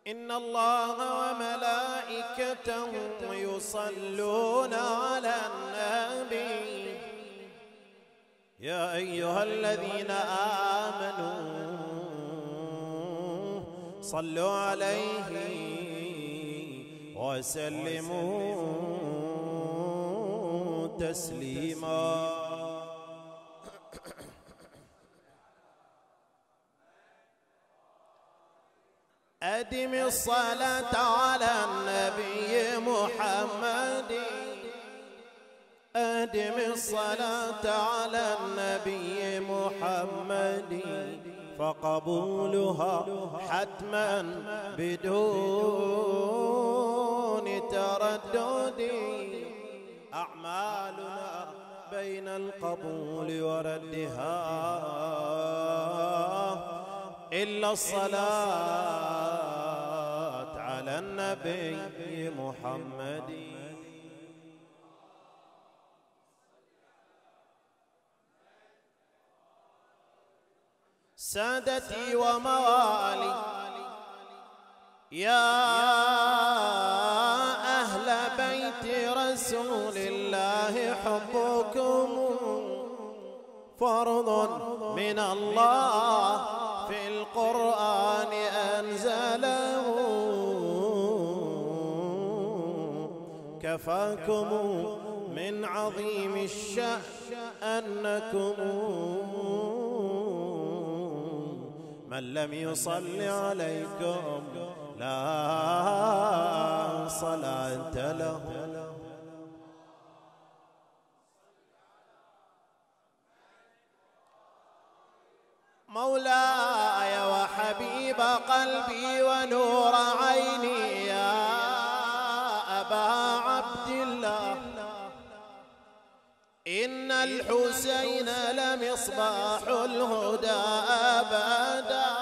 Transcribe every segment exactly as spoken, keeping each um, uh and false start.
إن الله وملائكته يصلون على النبي يا أيها الذين آمنوا صلوا عليه وسلموا تسليما. أدم الصلاة على النبي محمد، أدم الصلاة على النبي محمد، فقبولها حتما بدون تردد. أعمالنا بين القبول وردها إلا الصلاة على النبي محمد. سادتي وموالي يا أهل بيت رسول الله، حبكم فرض من الله في القرآن أنزله، كفاكم من عظيم الشأن أنكم من لم يصل عليكم لا صلاة له. مولاي وحبيب قلبي ونور عيني يا أبا عبد الله، إن الحسين لمصباح الهدى أبدا،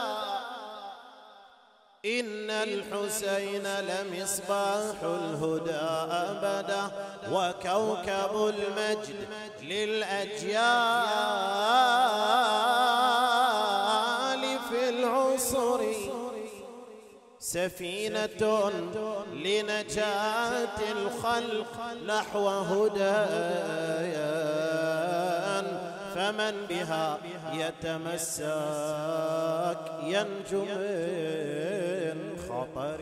إن الحسين لمصباح الهدى أبدا، وكوكب المجد للأجيال في العصر، سفينة لنجاة الخلق نحو هدايا، فمن بها يتمسك ينجو من خطر.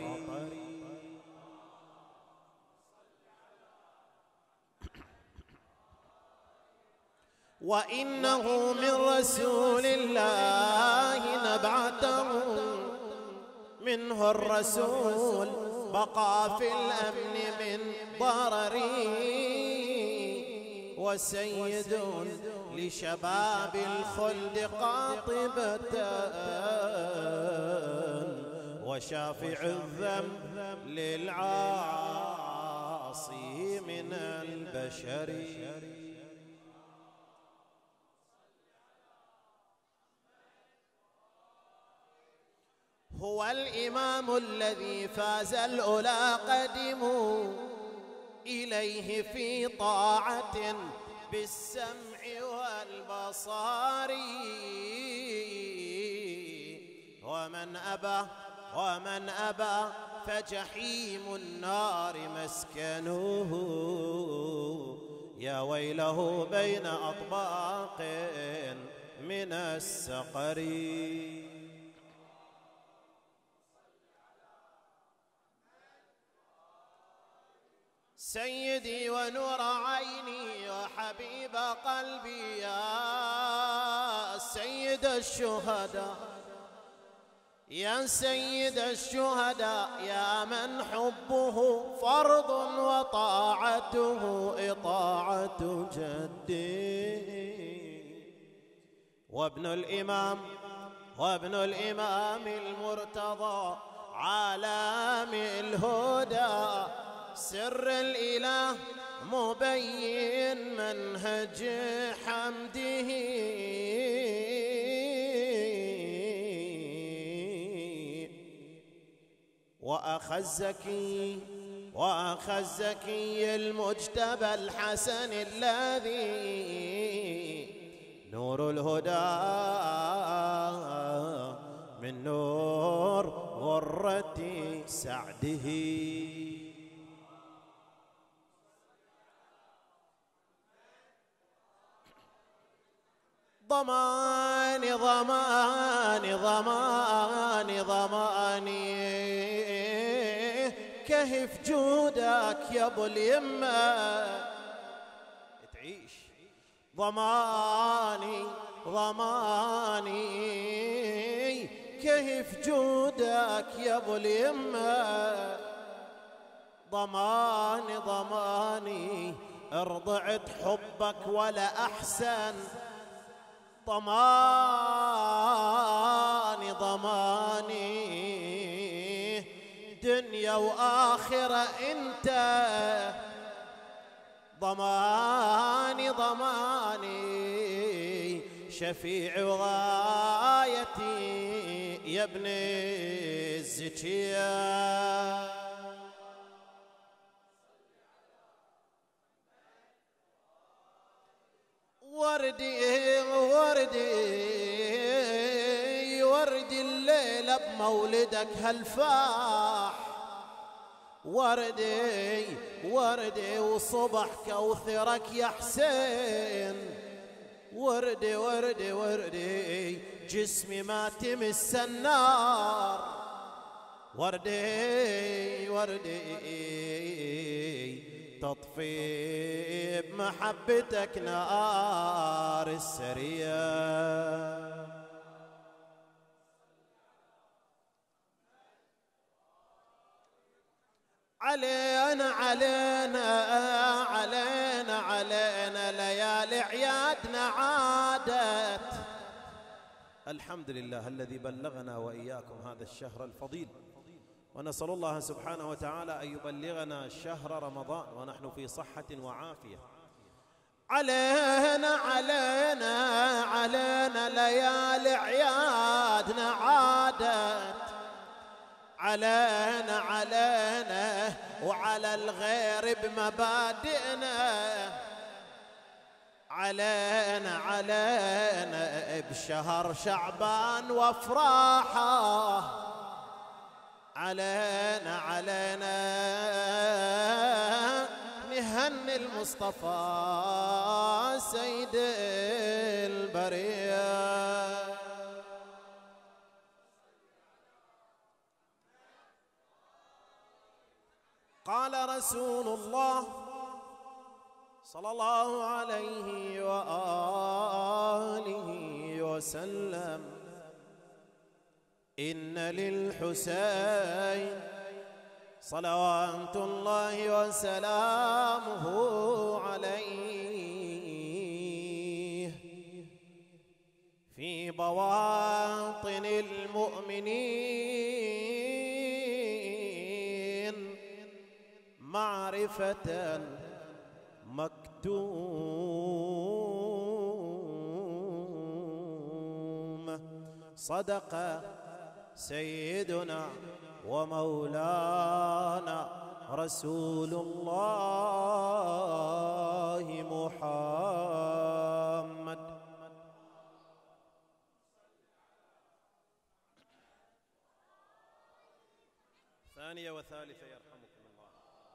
وإنه من رسول الله نبعته، منه الرسول بقى في الأمن من ضرري، وسيد لشباب الخلد قاطبة، وشافع الذنب للعاصي من البشر. هو الإمام الذي فاز الأولى قدموا إليه في طاعة بالسمع والبصار، ومن أبى ومن أبى فجحيم النار مسكنه، يا ويله بين أطباق من السقر. سيدي ونور عيني وحبيب قلبي يا سيد الشهداء، يا سيد الشهداء، يا من حبه فرض وطاعته إطاعة جدي، وابن الإمام وابن الإمام المرتضى عالم الهدى، سر الإله مبين منهج حمده، وأخ الزكي وأخ الزكي المجتبى الحسن الذي نور الهدى من نور غرة سعده. ضماني ضماني ضماني ضماني كهف جودك يا ابو اليمه تعيش. ضماني ضماني كهف جودك يا ابو اليمه. ضماني ضماني ارضعت حبك ولا احسن. ضماني ضماني دنيا وآخرة أنت. ضماني ضماني شفيع وغايتي يا ابن الزكية. وردي وردي وردي الليلة بمولدك هالفاح. وردي وردي وصبح كوثرك يا حسين. وردي وردي وردي جسمي ما تمس النار. وردي وردي تطفي بمحبتك نار السرية. علينا علينا علينا علينا ليالي عيادنا عادت. الحمد لله الذي بلغنا وإياكم هذا الشهر الفضيل، ونسأل الله سبحانه وتعالى أن يبلغنا شهر رمضان ونحن في صحة وعافية. علينا علينا علينا ليالي عيادنا عادت. علينا علينا وعلى الغير بمبادئنا. علينا علينا بشهر شعبان وافراحه. علينا علينا نهني المصطفى سيد البرية. قال رسول الله صلى الله عليه وآله وسلم: إن للحسين صلوات الله وسلامه عليه في بواطن المؤمنين معرفة مكتومة. صدق سيدنا ومولانا رسول الله محمد. ثانية وثالثة يرحمكم الله.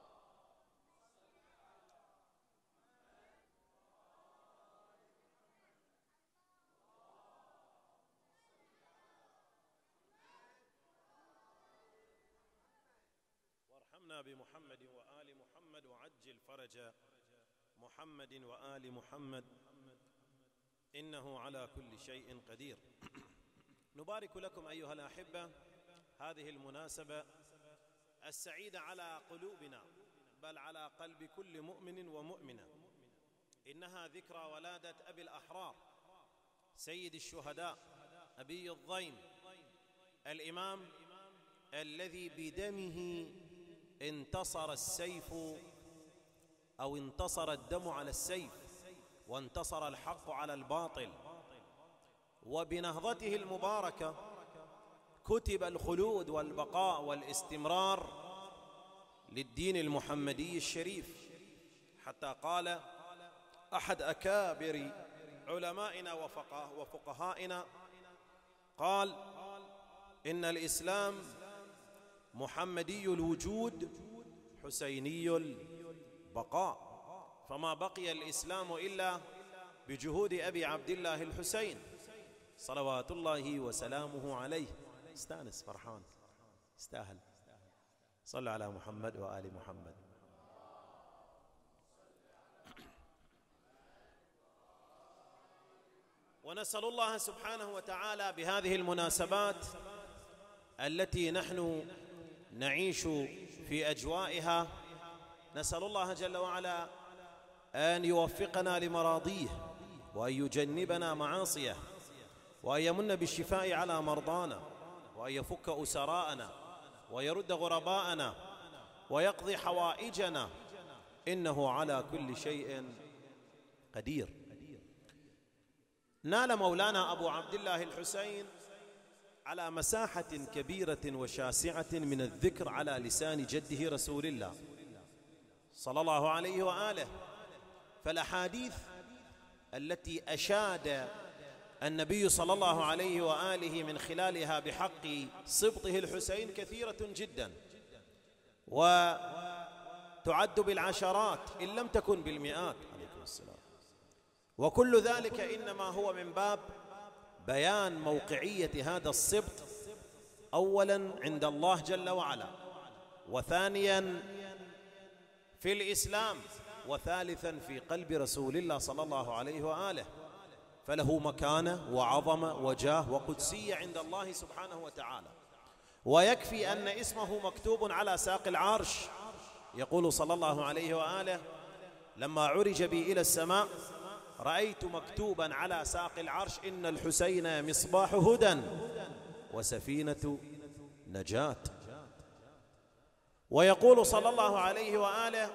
وارحمنا بمحمد وآل محمد وعجل فرج محمد وآل محمد إنه على كل شيء قدير. نبارك لكم أيها الأحبة هذه المناسبة السعيدة على قلوبنا، بل على قلب كل مؤمن ومؤمنة. إنها ذكرى ولادة أبي الأحرار سيد الشهداء أبي الضيم، الإمام الذي بدمه انتصر السيف أو انتصر الدم على السيف، وانتصر الحق على الباطل، وبنهضته المباركة كتب الخلود والبقاء والاستمرار للدين المحمدي الشريف. حتى قال أحد أكابر علمائنا وفقهائنا، قال: إن الإسلام محمدي الوجود حسيني البقاء، فما بقي الإسلام إلا بجهود أبي عبد الله الحسين صلوات الله وسلامه عليه. استانس فرحان استاهل. صلوا على محمد وآل محمد. ونسأل الله سبحانه وتعالى بهذه المناسبات التي نحن نعيش في أجوائها، نسأل الله جل وعلا أن يوفقنا لمراضيه، وأن يجنبنا معاصيه، وأن يمن بالشفاء على مرضانا، وأن يفك أسراءنا، ويرد غرباءنا، ويقضي حوائجنا، إنه على كل شيء قدير. نال مولانا أبو عبد الله الحسين على مساحة كبيرة وشاسعة من الذكر على لسان جده رسول الله صلى الله عليه وآله، فالأحاديث التي أشاد النبي صلى الله عليه وآله من خلالها بحق سبطه الحسين كثيرة جدا، وتعد بالعشرات إن لم تكن بالمئات عليكم السلام. وكل ذلك إنما هو من باب بيان موقعية هذا السبط، أولا عند الله جل وعلا، وثانيا في الإسلام، وثالثا في قلب رسول الله صلى الله عليه وآله، فله مكانة وعظمة وجاه وقدسية عند الله سبحانه وتعالى. ويكفي أن اسمه مكتوب على ساق العرش. يقول صلى الله عليه وآله: لما عرج بي إلى السماء رأيت مكتوبا على ساق العرش: إن الحسين مصباح هدى وسفينة نجاة. ويقول صلى الله عليه وآله: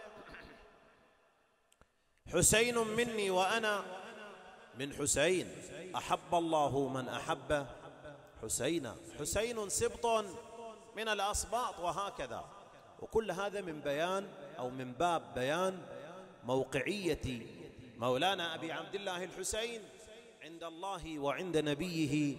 حسين مني وأنا من حسين، أحب الله من أحب حسينا. حسين سبط من الأسباط، وهكذا. وكل هذا من بيان أو من باب بيان موقعية مولانا أبي عبد الله الحسين عند الله وعند نبيه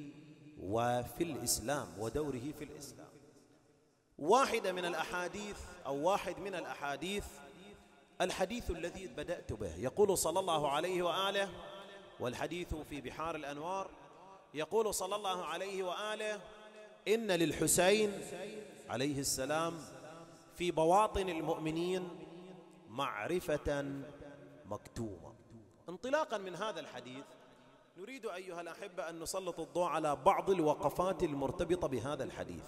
وفي الإسلام ودوره في الإسلام. واحدة من الأحاديث أو واحد من الأحاديث الحديث الذي بدأت به، يقول صلى الله عليه وآله، والحديث في بحار الأنوار، يقول صلى الله عليه وآله: إن للحسين عليه السلام في بواطن المؤمنين معرفة مكتومة. انطلاقا من هذا الحديث نريد أيها الأحبة أن نسلط الضوء على بعض الوقفات المرتبطة بهذا الحديث.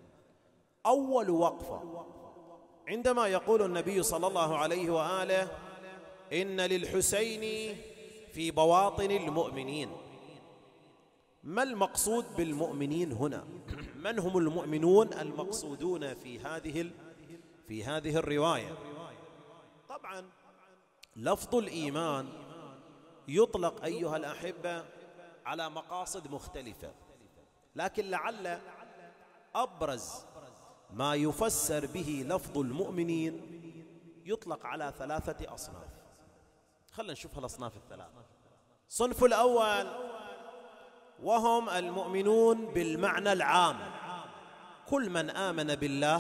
أول وقفة عندما يقول النبي صلى الله عليه وآله: إن للحسين في بواطن المؤمنين، ما المقصود بالمؤمنين هنا؟ من هم المؤمنون المقصودون في هذه في هذه الرواية؟ طبعا لفظ الإيمان يطلق أيها الأحبة على مقاصد مختلفة، لكن لعل أبرز ما يفسر به لفظ المؤمنين يطلق على ثلاثة أصناف. خلنا نشوف هالأصناف الثلاثة. الصنف الأول وهم المؤمنون بالمعنى العام، كل من آمن بالله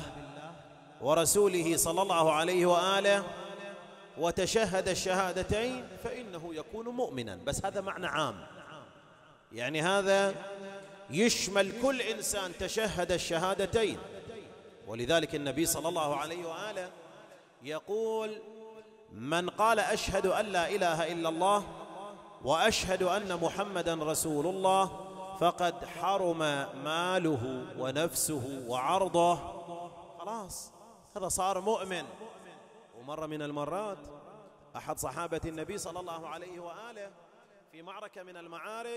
ورسوله صلى الله عليه وآله وتشهد الشهادتين فإنه يكون مؤمنا. بس هذا معنى عام، يعني هذا يشمل كل إنسان تشهد الشهادتين. ولذلك النبي صلى الله عليه وآله يقول: من قال أشهد أن لا إله إلا الله وأشهد أن محمدا رسول الله فقد حرم ماله ونفسه وعرضه، خلاص هذا صار مؤمن. ومرة من المرات أحد صحابة النبي صلى الله عليه وآله في معركة من المعارك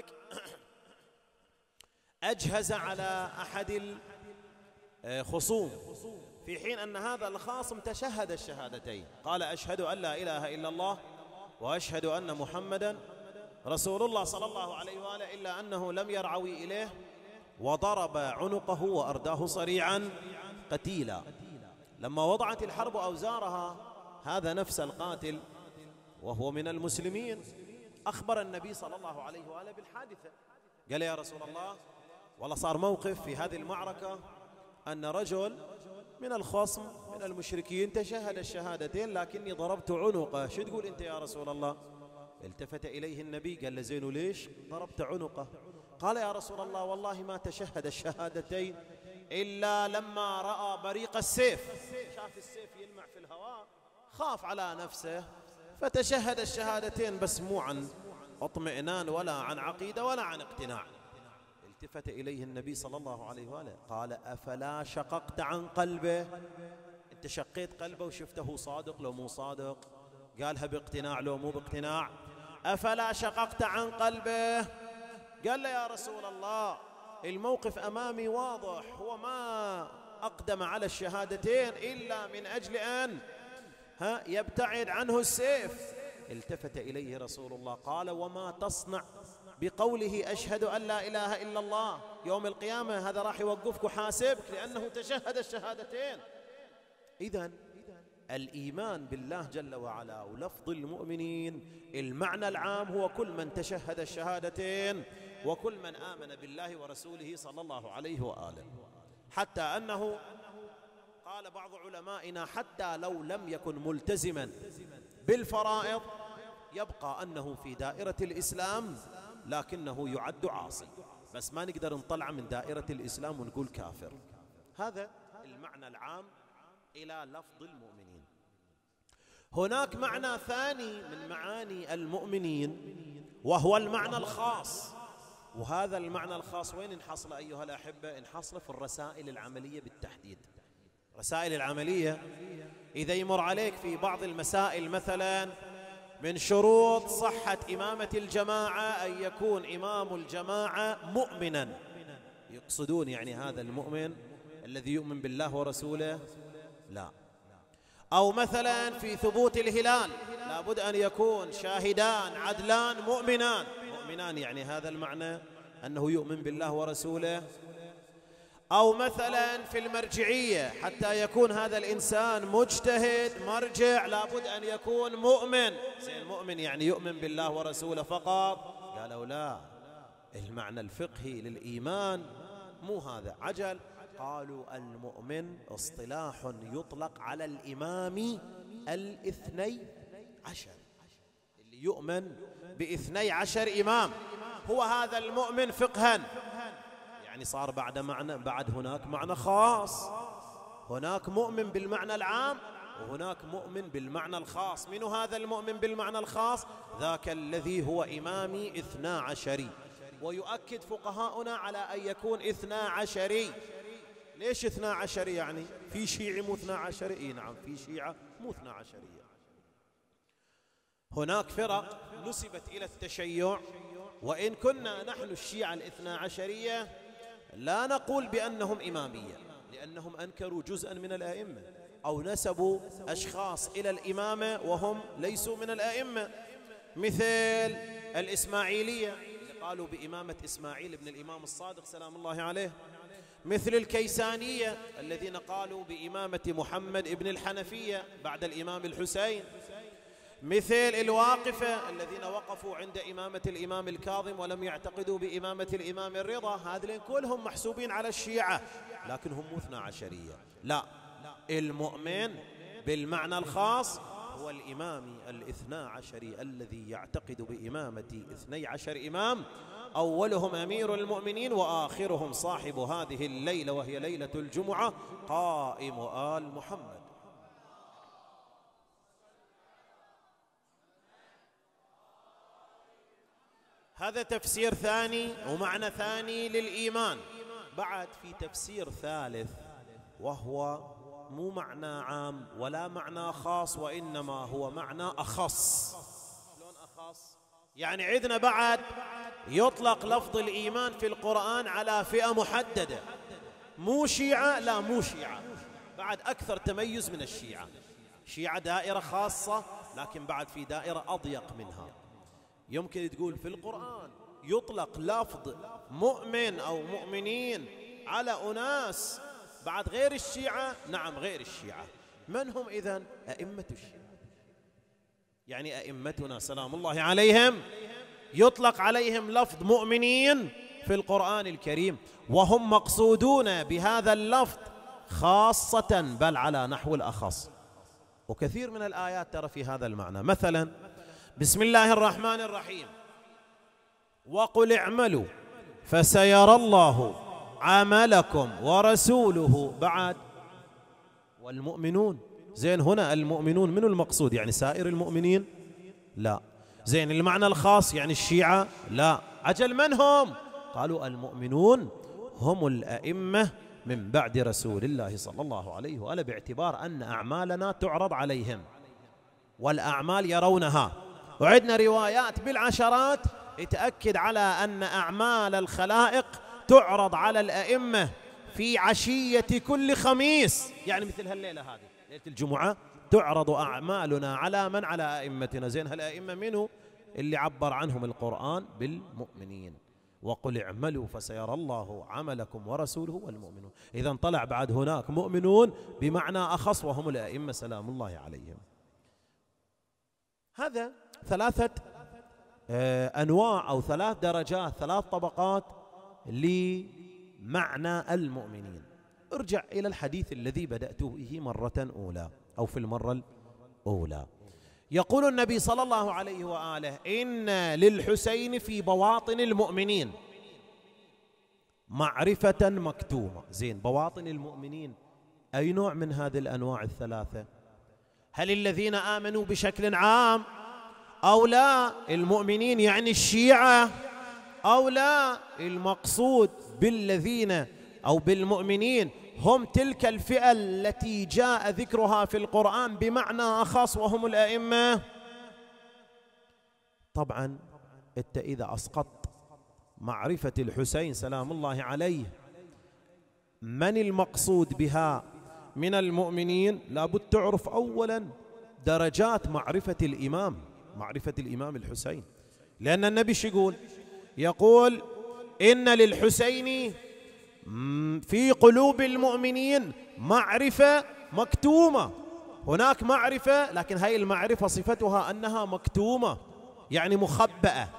أجهز على أحد الخصوم، في حين أن هذا الخاصم تشهد الشهادتين، قال: أشهد أن لا إله إلا الله وأشهد أن محمدا رسول الله صلى الله عليه وآله، إلا أنه لم يرعوي إليه وضرب عنقه وأرداه صريعا قتيلا. لما وضعت الحرب أوزارها هذا نفس القاتل وهو من المسلمين أخبر النبي صلى الله عليه وآله بالحادثة، قال: يا رسول الله والله صار موقف في هذه المعركة أن رجل من الخصم من المشركين تشهد الشهادتين لكني ضربت عنقه، شو تقول أنت يا رسول الله؟ التفت إليه النبي قال له زين ليش ضربت عنقه؟ قال يا رسول الله والله ما تشهد الشهادتين إلا لما رأى بريق السيف، شاف السيف يلمع في الهواء خاف على نفسه فتشهد الشهادتين، بس مو عن اطمئنان ولا عن عقيدة ولا عن اقتناع. التفت إليه النبي صلى الله عليه وآله قال أفلا شققت عن قلبه؟ أنت شقيت قلبه وشفته صادق لو مو صادق؟ قالها باقتناع لو مو باقتناع؟ أفلا شققت عن قلبه؟ قال له يا رسول الله الموقف أمامي واضح، هو ما أقدم على الشهادتين إلا من أجل أن ها يبتعد عنه السيف. التفت إليه رسول الله قال وما تصنع بقوله أشهد أن لا إله إلا الله؟ يوم القيامة هذا راح يوقفك وحاسبك لأنه تشهد الشهادتين. إذن الإيمان بالله جل وعلا ولفظ المؤمنين المعنى العام هو كل من تشهد الشهادتين وكل من آمن بالله ورسوله صلى الله عليه وآله، حتى أنه قال بعض علمائنا حتى لو لم يكن ملتزما بالفرائض يبقى أنه في دائرة الإسلام لكنه يعد عاصي، بس ما نقدر نطلع من دائرة الإسلام ونقول كافر. هذا المعنى العام إلى لفظ المؤمنين. هناك معنى ثاني من معاني المؤمنين وهو المعنى الخاص، وهذا المعنى الخاص وين انحصل أيها الأحبة؟ انحصل في الرسائل العملية بالتحديد. رسائل العملية إذا يمر عليك في بعض المسائل مثلا من شروط صحة إمامة الجماعة أن يكون إمام الجماعة مؤمنا، يقصدون يعني هذا المؤمن الذي يؤمن بالله ورسوله؟ لا. أو مثلا في ثبوت الهلال لابد أن يكون شاهدان عدلان مؤمنان، مؤمنان يعني هذا المعنى أنه يؤمن بالله ورسوله. أو مثلا في المرجعية حتى يكون هذا الإنسان مجتهد مرجع لابد أن يكون مؤمن، زين مؤمن يعني يؤمن بالله ورسوله فقط؟ قالوا لا، المعنى الفقهي للإيمان مو هذا، عجل. قالوا المؤمن اصطلاح يطلق على الإمام الاثني عشر، اللي يؤمن باثني عشر إمام هو هذا المؤمن فقها. يعني صار بعد معنى، بعد هناك معنى خاص، هناك مؤمن بالمعنى العام وهناك مؤمن بالمعنى الخاص. من هذا المؤمن بالمعنى الخاص؟ ذاك الذي هو إمامي اثنا عشري، ويؤكد فقهاؤنا على أن يكون اثنا عشري. ليش اثنا عشري؟ يعني في شيعي مو اثنا عشري؟ اي نعم في شيعة مو اثنا عشرية. هناك فرق نسبت إلى التشيع، وإن كنا نحن الشيعة الاثنا عشرية لا نقول بأنهم إمامية، لأنهم أنكروا جزءا من الأئمة أو نسبوا أشخاص إلى الإمامة وهم ليسوا من الأئمة، مثل الإسماعيلية اللي قالوا بإمامة إسماعيل بن الإمام الصادق سلام الله عليه، مثل الكيسانية الذين قالوا بإمامة محمد بن الحنفية بعد الإمام الحسين، مثل الواقفة الذين وقفوا عند إمامة الإمام الكاظم ولم يعتقدوا بإمامة الإمام الرضا. هذين كلهم محسوبين على الشيعة لكن هم اثنا عشرية. لا، المؤمن بالمعنى الخاص هو الإمام الاثنا عشري الذي يعتقد بإمامة اثني عشر إمام، أولهم أمير المؤمنين وآخرهم صاحب هذه الليلة وهي ليلة الجمعة قائم آل محمد. هذا تفسير ثاني ومعنى ثاني للإيمان. بعد في تفسير ثالث وهو مو معنى عام ولا معنى خاص، وإنما هو معنى أخص. شلون أخص؟ يعني عندنا بعد يطلق لفظ الإيمان في القرآن على فئة محددة، مو شيعة، لا مو شيعة، بعد أكثر تميز من الشيعة. شيعة دائرة خاصة لكن بعد في دائرة أضيق منها. يمكن تقول في القرآن يطلق لفظ مؤمن أو مؤمنين على أناس بعد غير الشيعة؟ نعم غير الشيعة. من هم إذن؟ أئمة الشيعة، يعني أئمتنا سلام الله عليهم يطلق عليهم لفظ مؤمنين في القرآن الكريم، وهم مقصودون بهذا اللفظ خاصة بل على نحو الأخص. وكثير من الآيات ترى في هذا المعنى. مثلا بسم الله الرحمن الرحيم وقل اعملوا فسيرى الله عملكم ورسوله بعد والمؤمنون. زين هنا المؤمنون من المقصود؟ يعني سائر المؤمنين؟ لا. زين المعنى الخاص يعني الشيعة؟ لا. عجل من هم؟ قالوا المؤمنون هم الأئمة من بعد رسول الله صلى الله عليه وآله، باعتبار أن أعمالنا تعرض عليهم والأعمال يرونها. وعندنا روايات بالعشرات تأكد على أن أعمال الخلائق تعرض على الأئمة في عشية كل خميس، يعني مثل هالليلة هذه ليلة الجمعة تعرض أعمالنا على من؟ على أئمتنا. زين هالأئمة منه؟ اللي عبر عنهم القرآن بالمؤمنين. وقل اعملوا فسيرى الله عملكم ورسوله والمؤمنون. إذا طلع بعد هناك مؤمنون بمعنى أخص وهم الأئمة سلام الله عليهم. هذا ثلاثة أنواع أو ثلاث درجات، ثلاث طبقات لمعنى المؤمنين. ارجع إلى الحديث الذي بدأت به مرة أولى أو في المرة الأولى. يقول النبي صلى الله عليه وآله إن للحسين في بواطن المؤمنين معرفة مكتومة. زين بواطن المؤمنين أي نوع من هذه الأنواع الثلاثة؟ هل الذين آمنوا بشكل عام أو لا المؤمنين يعني الشيعة أو لا المقصود بالذين أو بالمؤمنين هم تلك الفئة التي جاء ذكرها في القرآن بمعنى أخص وهم الأئمة؟ طبعا أنت إذا أسقطت معرفة الحسين سلام الله عليه من المقصود بها من المؤمنين، لابد تعرف أولا درجات معرفة الإمام، معرفة الإمام الحسين. لأن النبي شو يقول؟ يقول إن للحسين في قلوب المؤمنين معرفة مكتومة. هناك معرفة لكن هاي المعرفة صفتها أنها مكتومة يعني مخبأة.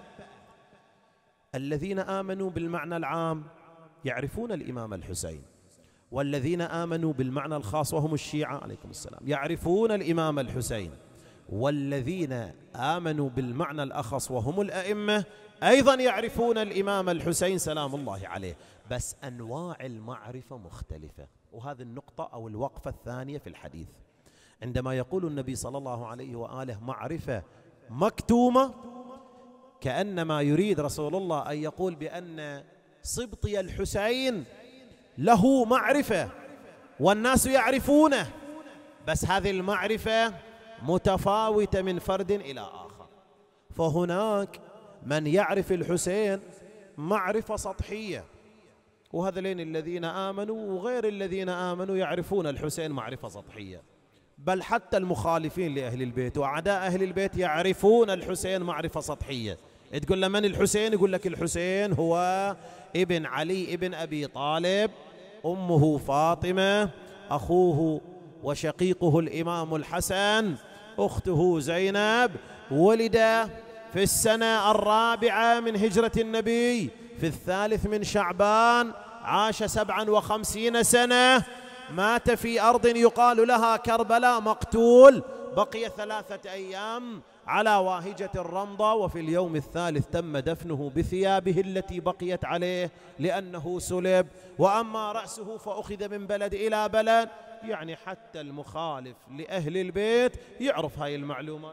الذين آمنوا بالمعنى العام يعرفون الإمام الحسين، والذين آمنوا بالمعنى الخاص وهم الشيعة عليكم السلام يعرفون الإمام الحسين، والذين آمنوا بالمعنى الأخص وهم الأئمة أيضا يعرفون الإمام الحسين سلام الله عليه، بس أنواع المعرفة مختلفة. وهذه النقطة أو الوقفة الثانية في الحديث عندما يقول النبي صلى الله عليه وآله معرفة مكتومة، كأنما يريد رسول الله أن يقول بأن سبطي الحسين له معرفة والناس يعرفونه، بس هذه المعرفة متفاوتة من فرد إلى آخر. فهناك من يعرف الحسين معرفة سطحية، وهذين الذين آمنوا وغير الذين آمنوا يعرفون الحسين معرفة سطحية، بل حتى المخالفين لأهل البيت وأعداء أهل البيت يعرفون الحسين معرفة سطحية. تقول له من الحسين؟ يقول لك الحسين هو ابن علي ابن أبي طالب، أمه فاطمة، أخوه وشقيقه الإمام الحسن، أخته زينب، ولد في السنة الرابعة من هجرة النبي في الثالث من شعبان، عاش سبعا وخمسين سنة، مات في أرض يقال لها كربلاء مقتول، بقي ثلاثة أيام على واهجة الرمضة، وفي اليوم الثالث تم دفنه بثيابه التي بقيت عليه لأنه سلب. وأما رأسه فأخذ من بلد إلى بلد، يعني حتى المخالف لأهل البيت يعرف هاي المعلومات.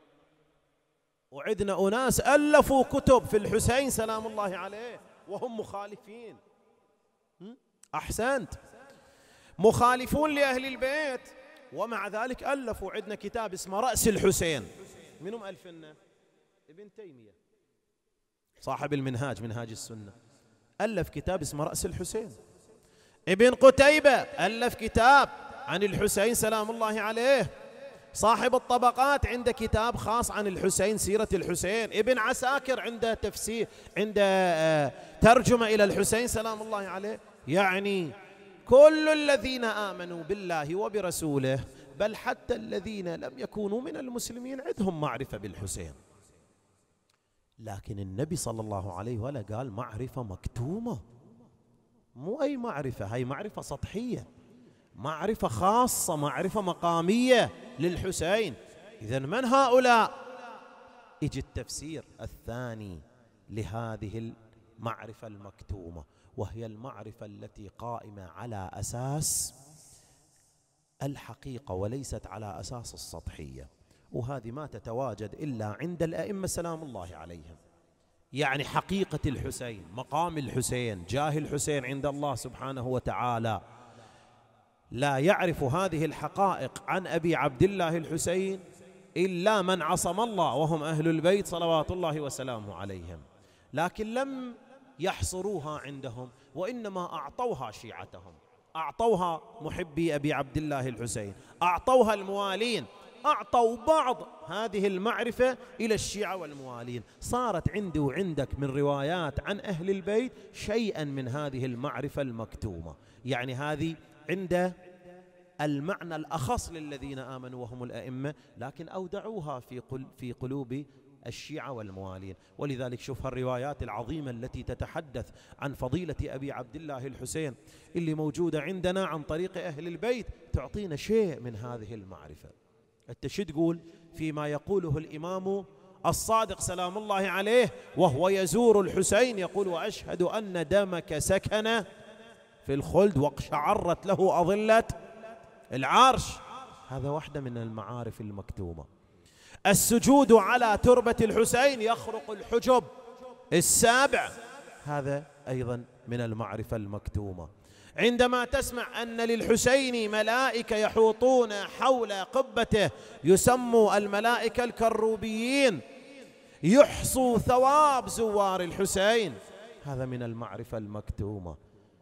وعندنا أناس ألفوا كتب في الحسين سلام الله عليه وهم مخالفين. أحسنت، مخالفون لأهل البيت ومع ذلك ألفوا. عندنا كتاب اسمه رأس الحسين، من مؤلف لنا؟ ابن تيمية صاحب المنهاج، منهاج السنة، ألف كتاب اسمه رأس الحسين. ابن قتيبة ألف كتاب عن الحسين سلام الله عليه. صاحب الطبقات عنده كتاب خاص عن الحسين، سيرة الحسين. ابن عساكر عنده تفسير، عنده ترجمة إلى الحسين سلام الله عليه. يعني كل الذين آمنوا بالله وبرسوله، بل حتى الذين لم يكونوا من المسلمين عندهم معرفة بالحسين. لكن النبي صلى الله عليه وآله قال معرفة مكتومة، مو أي معرفة، هاي معرفة سطحية. معرفة خاصة، معرفة مقامية للحسين. إذن من هؤلاء؟ يجي التفسير الثاني لهذه المعرفة المكتومة، وهي المعرفة التي قائمة على أساس الحقيقة وليست على أساس السطحية، وهذه ما تتواجد إلا عند الأئمة سلام الله عليهم. يعني حقيقة الحسين، مقام الحسين، جاه الحسين عند الله سبحانه وتعالى، لا يعرف هذه الحقائق عن أبي عبد الله الحسين إلا من عصم الله، وهم أهل البيت صلوات الله وسلامه عليهم. لكن لم يحصروها عندهم، وإنما أعطوها شيعتهم، أعطوها محبي أبي عبد الله الحسين، أعطوها الموالين، أعطوا بعض هذه المعرفة إلى الشيعة والموالين. صارت عندي وعندك من روايات عن أهل البيت شيئا من هذه المعرفة المكتومة. يعني هذه عند المعنى الأخص للذين آمنوا وهم الأئمة، لكن أودعوها في في قلوب الشيعة والموالين. ولذلك شوف هالروايات العظيمة التي تتحدث عن فضيلة أبي عبد الله الحسين اللي موجودة عندنا عن طريق أهل البيت، تعطينا شيء من هذه المعرفة. أنت شو تقول فيما يقوله الإمام الصادق سلام الله عليه وهو يزور الحسين، يقول: وأشهد أن دمك سكن في الخلد واقشعرت له أظلة العرش. هذا واحدة من المعارف المكتومة. السجود على تربة الحسين يخرق الحجب السابع، هذا أيضا من المعرفة المكتومة. عندما تسمع أن للحسين ملائكة يحوطون حول قبته، يسموا الملائكة الكروبيين، يحصوا ثواب زوار الحسين، هذا من المعرفة المكتومة.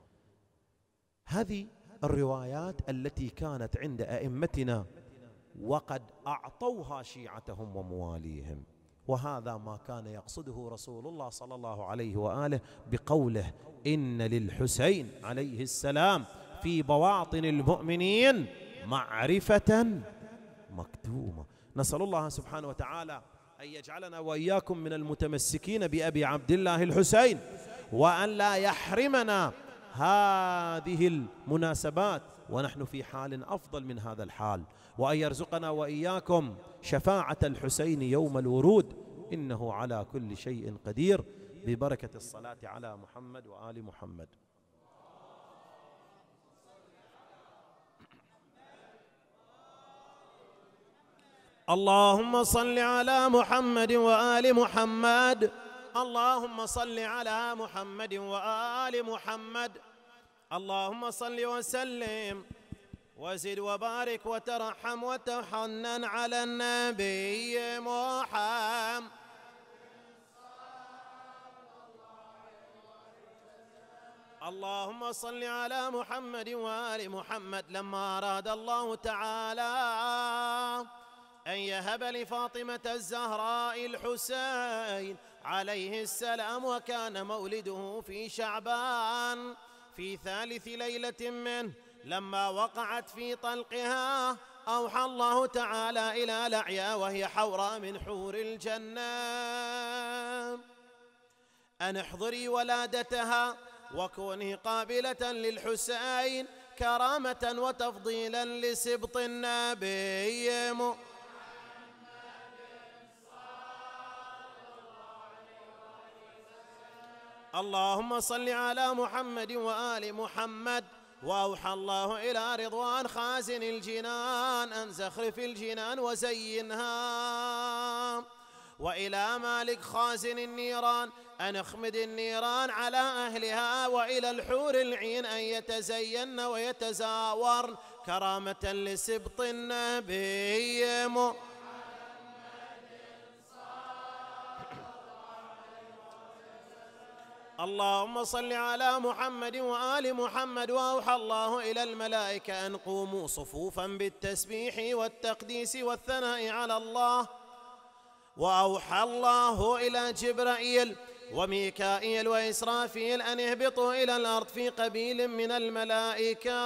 هذه الروايات التي كانت عند أئمتنا وقد أعطوها شيعتهم ومواليهم، وهذا ما كان يقصده رسول الله صلى الله عليه وآله بقوله: إن للحسين عليه السلام في بواطن المؤمنين معرفة مكتومة. نسأل الله سبحانه وتعالى أن يجعلنا وإياكم من المتمسكين بأبي عبد الله الحسين، وأن لا يحرمنا هذه المناسبات ونحن في حال أفضل من هذا الحال، وأن يرزقنا وإياكم شفاعة الحسين يوم الورود، إنه على كل شيء قدير، ببركة الصلاة على محمد وآل محمد. اللهم صل على محمد وآل محمد. اللهم صل على محمد وآل محمد. اللهم صل وسلم وزد وبارك وترحم وتحنن على النبي محمد. اللهم صل على محمد وآل محمد. لما أراد الله تعالى أن يهب لفاطمة الزهراء الحسين عليه السلام، وكان مولده في شعبان في ثالث ليلة منه، لما وقعت في طلقها أوحى الله تعالى إلى لعيا وهي حوراء من حور الجنة أن احضري ولادتها وكوني قابلة للحسين كرامة وتفضيلا لسبط النبي محمد. اللهم صل على محمد وآل محمد. وأوحى الله إلى رضوان خازن الجنان أن زخرف الجنان وزينها، وإلى مالك خازن النيران أن اخمد النيران على أهلها، وإلى الحور العين أن يتزين ويتزاورن كرامة لسبط النبي محمد. اللهم صل على محمد وآل محمد. وأوحى الله إلى الملائكة أن قوموا صفوفا بالتسبيح والتقديس والثناء على الله. وأوحى الله إلى جبرائيل وميكائيل وإسرافيل أن اهبطوا إلى الأرض في قبيل من الملائكة،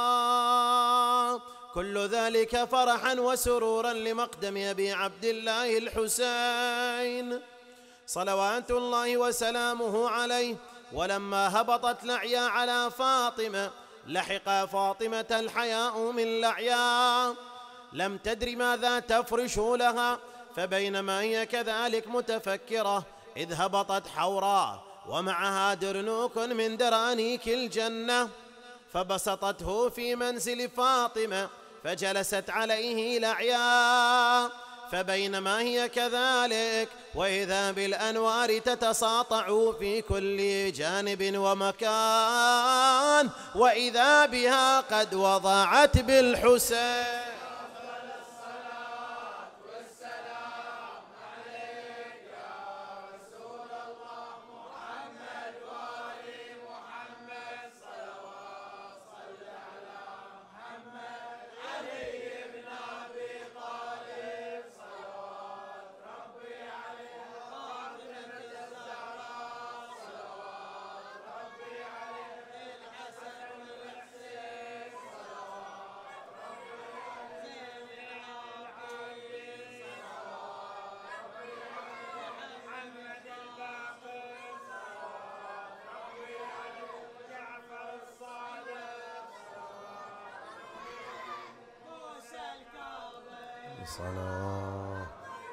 كل ذلك فرحا وسرورا لمقدم أبي عبد الله الحسين صلوات الله وسلامه عليه. ولما هبطت لعيا على فاطمة لحق فاطمة الحياء من لعيا، لم تدر ماذا تفرش لها، فبينما هي كذلك متفكرة إذ هبطت حوراء ومعها درنوك من درانيك الجنة، فبسطته في منزل فاطمة فجلست عليه لعيا، فبينما هي كذلك وإذا بالأنوار تتساطع في كل جانب ومكان، وإذا بها قد وضعت بالحسين. صلاة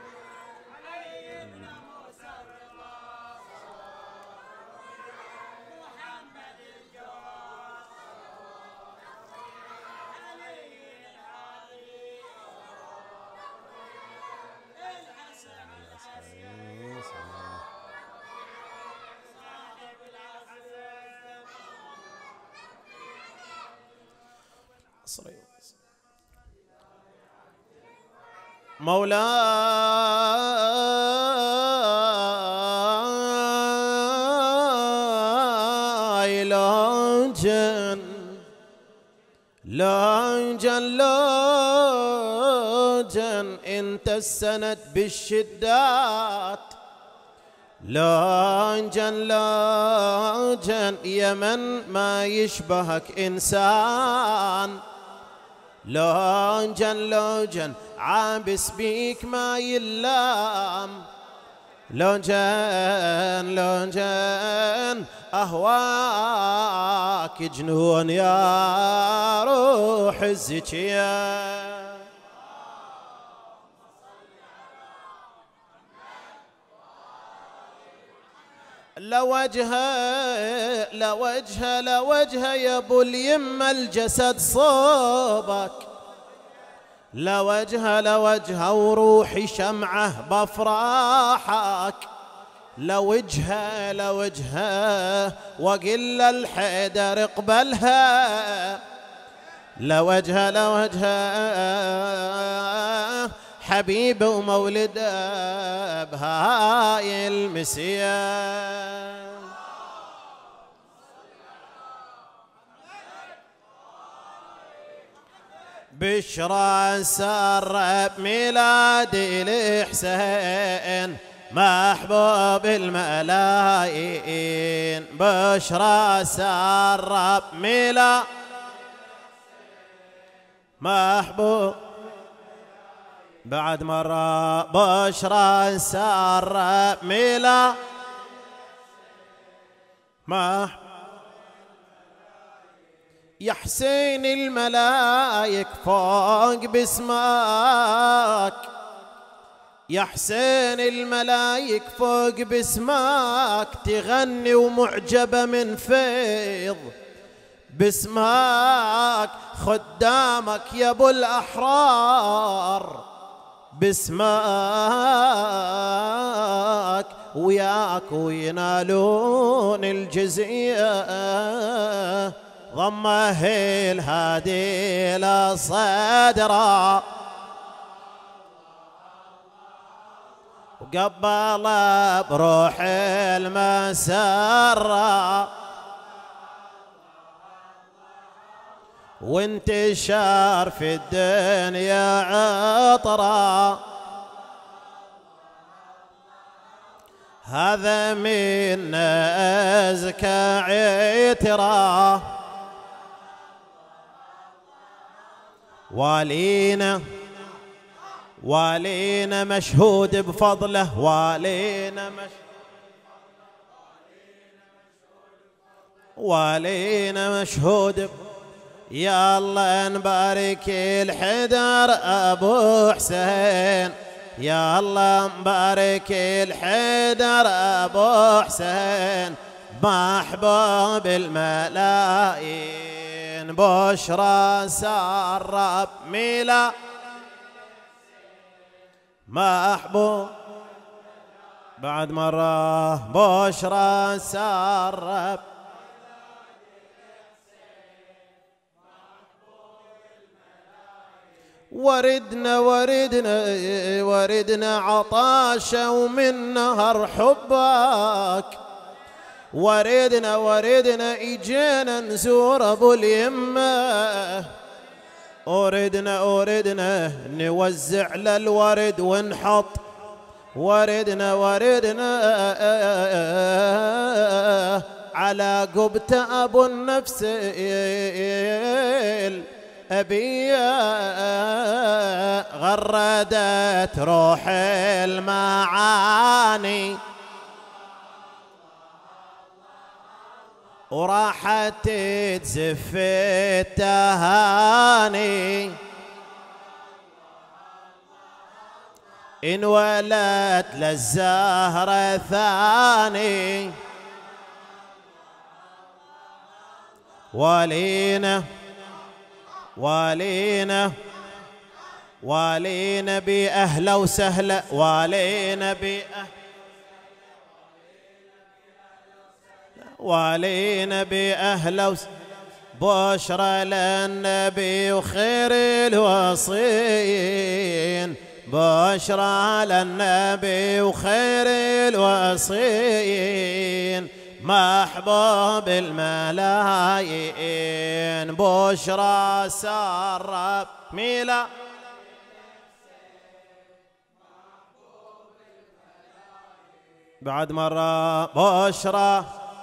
مولاي لوجن لوجن لوجن انت السند بالشدات، لوجن لوجن يا من ما يشبهك انسان، لوجن لوجن عابس بيك ما يلام، لوجن لوجن أهواك جنون يا روح الزكية. لوجهه لوجهه لوجهه يا ابو اليمه الجسد صوبك، لوجهه لوجهه وروحي شمعه بافراحك، لوجهه لوجهه وقل الحيدر اقبلها، لوجهه لوجهه حبيب ومولده بهاي المسيا. بشرى سر بميلادي الحسين محبوب الملايين، بشرى سر بميلاد محبوب بعد مرة، بشرى سر بميلاد محبوب يا حسين الملايك فوق باسمك، يا حسين الملايك فوق باسمك تغني ومعجبة من فيض باسمك، خدامك يا ابو الاحرار باسمك، وياك وينالون الجزية ضمه الهادي لصدره، وقبل بروح المسرة، وانتشار في الدنيا عطرة، هذا من أزكى عترة، والينا والينا مشهود بفضله، والينا مشهود والينا مشهود يا الله نبارك الحدر أبو حسين، يا الله مبارك الحدر أبو حسين، محبوب الملايين، بشرى سرب ميلا محبوب. بعد مرة بشرى سرب وردنا وردنا وردنا عطاشة ومن نهر حبك، وردنا وردنا اجينا نزور ابو اليمه، وردنا وردنا نوزع للورد ونحط، وردنا وردنا على قبة ابو النفس أبية، غردت روح المعاني وراحت تزف التهاني، انولت للزهرة ثاني ولينا والينا والينا بأهلا وسهلا، والينا بأهلا والينا بأهلا وسهلا، بشرى للنبي وخير الوصيين، بشرى للنبي وخير الوصيين، محبوب الملايين، بشرى سرب ميلا بعد مرة بشرى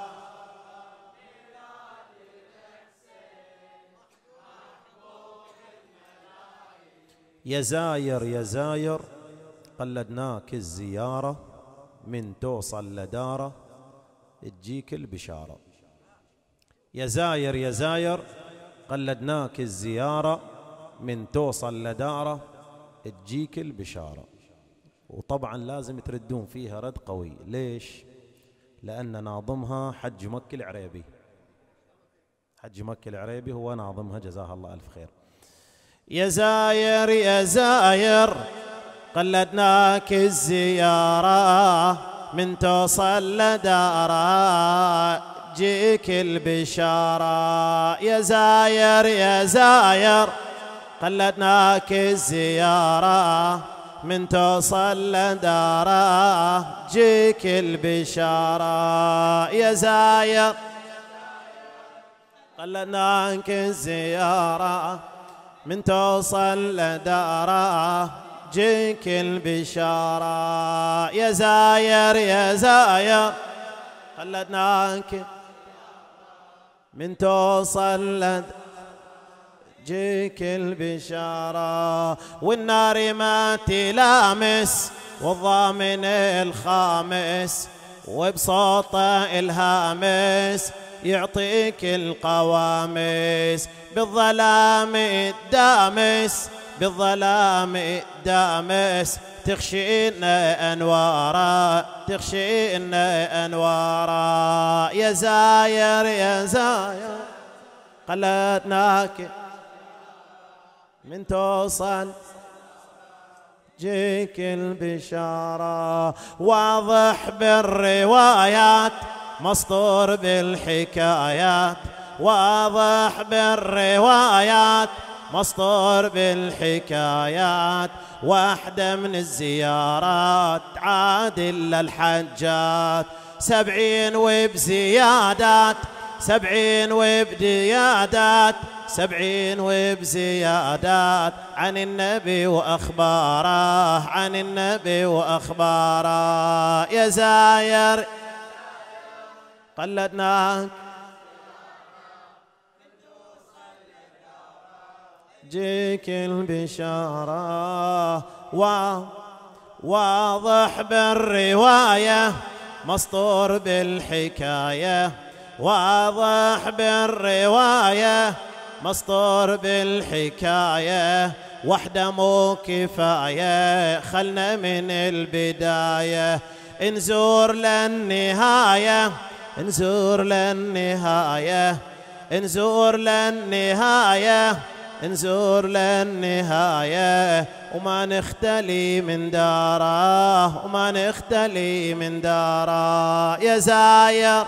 يا زاير يا زاير قلدناك الزيارة، من توصل لداره تجيك البشارة، يا زاير يا زاير قلدناك الزيارة، من توصل لداره تجيك البشارة. وطبعا لازم تردون فيها رد قوي، ليش؟ لأن ناظمها حج مكي العريبي، حج مكي العريبي هو ناظمها جزاه الله ألف خير. يا زاير يا زاير قلدناك الزيارة، من توصل لداره جيك البشارة، يا زاير يا زاير قلدناك الزيارة، من توصل لداره جيك البشارة، يا زاير قلدناك الزيارة، من توصل لداره جيك البشارة، يا زاير يا زاير قلدناك، من توصل لداره جيك البشارة، والنار ما تلامس والضامن الخامس، وبصوته الهامس يعطيك القوامس، بالظلام الدامس بالظلام الدامس، تخشينا أنوارا تخشينا أنوارا، يا زاير يا زاير قلدناك، من توصل جيك البشارة، واضح بالروايات مسطور بالحكايات، واضح بالروايات مسطور بالحكايات، واحدة من الزيارات عادل الحجات، سبعين وبزيادات سبعين وبديادات سبعين وبزيادات، عن النبي وأخباره عن النبي وأخباره، يا زاير قلدناك جيك البشارة، واضح بالرواية مسطور بالحكاية، واضح بالرواية مسطور بالحكاية وحدة مو كفاية، خلنا من البداية نزور للنهاية، نزور للنهاية، نزور للنهاية، نزور للنهاية، وما نختلي من داره، وما نختلي من داره. يا زاير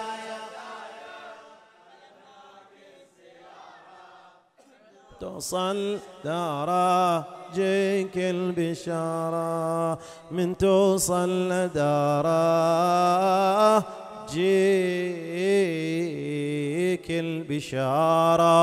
توصل داره جيك البشارة، من توصل لداره جيك البشارة.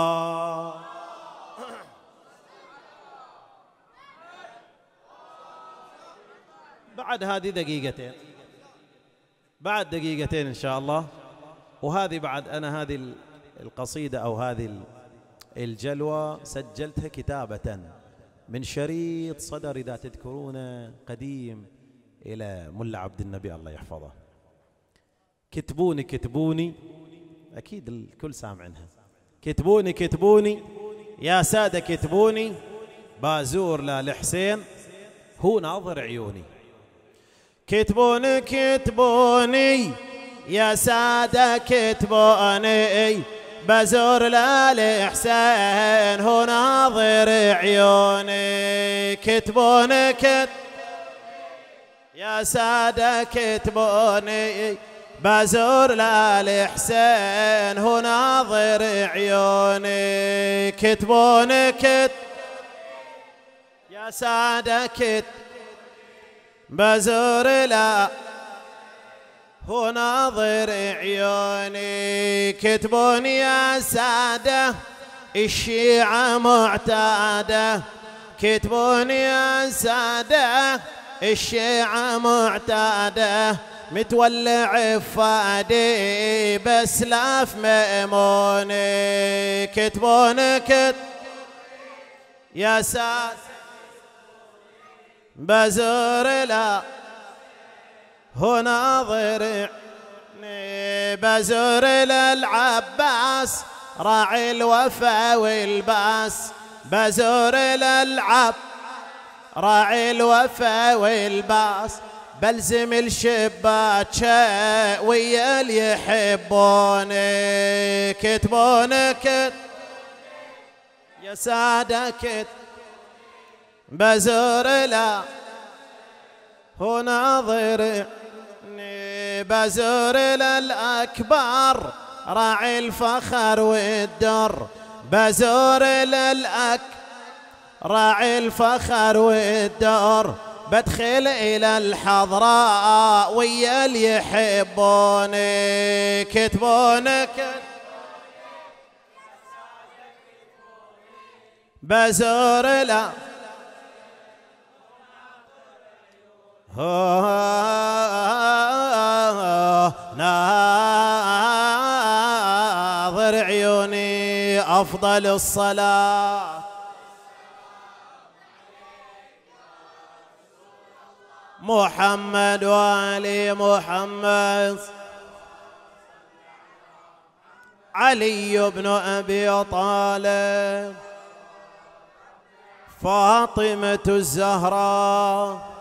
بعد هذه دقيقتين، بعد دقيقتين إن شاء الله. وهذه بعد أنا هذه القصيدة أو هذه الجلوة سجلتها كتابة من شريط صدر إذا تذكرونه قديم إلى ملا عبد النبي الله يحفظه. كتبوني كتبوني، أكيد الكل سامعينها. كتبوني كتبوني يا سادة كتبوني، بازور للحسين هو ناظر عيوني. كتبوني كتبوني يا سادة كتبوني، بزور للحسين هو ناظر عيوني. كتبوني كتبوني يا سادة كتبوني، بزور للحسين هو ناظر عيوني. كتبوني كتبوني يا سادة كتبوني، بزور لا هو ناظر عيوني. كتبوني يا سادة الشيعة معتادة، كتبوني يا سادة الشيعة معتادة، متولع فادي بسلاف مأموني. كتبوني كتب يا سادة بزور لا هو ناظر، بزور للعباس راعي الوفا والباس، بزور للعب راعي الوفا والباس، بلزم الشباك ويا اللي يحبوني. كتبوني كتب يا سادة كتب بزور لا هو ناظر، بزور للأكبر راعي الفخر والدر، بزور للأك راعي الفخر والدر، بدخل إلى الحضراء ويا اللي يحبوني. كتبوني كتب بزور لا ناظر عيوني. أفضل الصلاة محمد وآل محمد. علي بن أبي طالب، فاطمة الزهراء،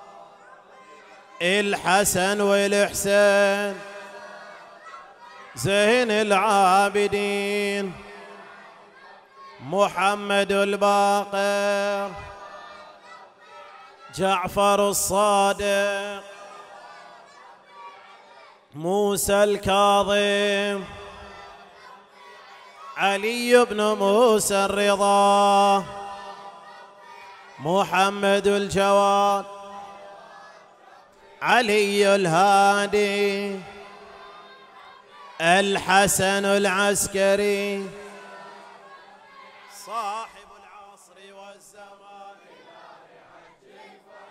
الحسن والحسين، زين العابدين، محمد الباقر، جعفر الصادق، موسى الكاظم، علي بن موسى الرضا، محمد الجواد، علي الهادي، الحسن العسكري، صاحب العصر والزمان،